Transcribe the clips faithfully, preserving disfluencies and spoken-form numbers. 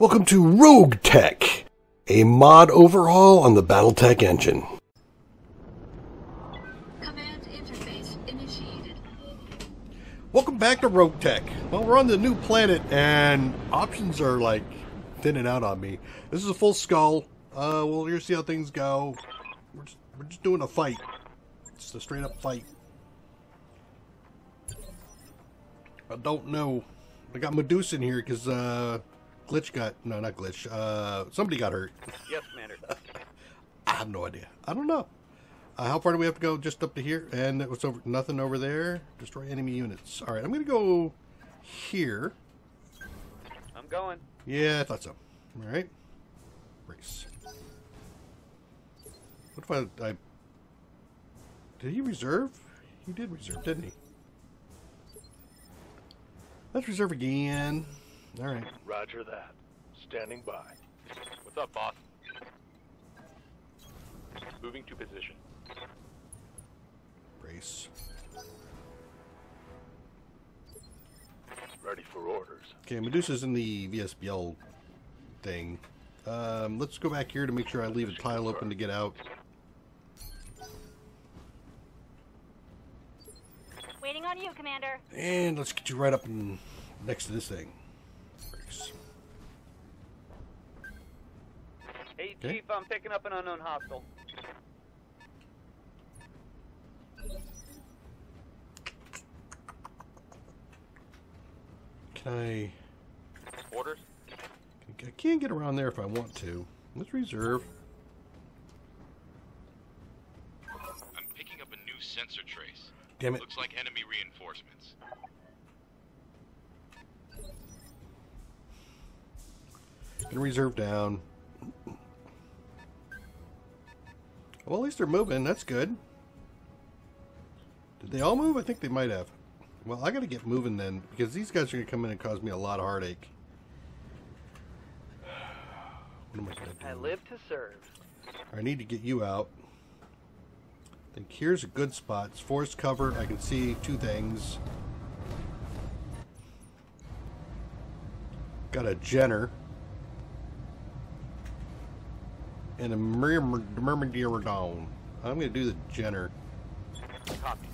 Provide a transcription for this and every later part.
Welcome to RogueTech, a mod overhaul on the BattleTech engine. Command interface initiated. Welcome back to RogueTech. Well, we're on the new planet, and options are like thinning out on me. This is a full skull. Uh, well, here's see how things go. We're just, we're just doing a fight. It's a straight up fight. I don't know. I got Medusa in here because uh, Glitch got no, not Glitch. Uh, somebody got hurt. Yes, Commander. I have no idea. I don't know. Uh, how far do we have to go? Just up to here, and it was over. Nothing over there. Destroy enemy units. All right, I'm gonna go here. I'm going. Yeah, I thought so. All right. Brace. What if I, I... Did he reserve? He did reserve, didn't he? Let's reserve again. Alright. Roger that. Standing by. What's up, boss? Moving to position. Brace. Ready for orders. Okay, Medusa's in the V S B L thing. Um, let's go back here to make sure I leave a tile open to get out. Waiting on you, Commander. And let's get you right up in, next to this thing. Brace. Hey, Okay. Chief, I'm picking up an unknown hostile. Can I... Orders? I can't get around there if I want to. Let's reserve. I'm picking up a new sensor trace. Damn it. Looks like enemy reinforcements. Gonna reserve down. Well, at least they're moving. That's good. Did they all move? I think they might have. Well, I gotta get moving then, because these guys are gonna come in and cause me a lot of heartache. What am I gonna do? I live to serve. I need to get you out. I think here's a good spot. It's forest cover. I can see two things. Got a Jenner. And a Myrmidon. I'm going to do the Jenner. Copy.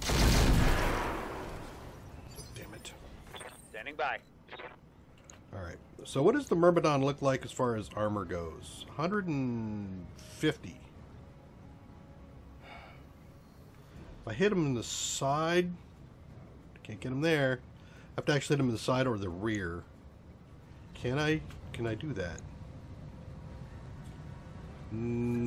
Damn it. Standing by. Alright. So what does the Myrmidon look like as far as armor goes? one hundred fifty. If I hit him in the side, can't get him there. I have to actually hit him in the side or the rear. Can I? Can I do that?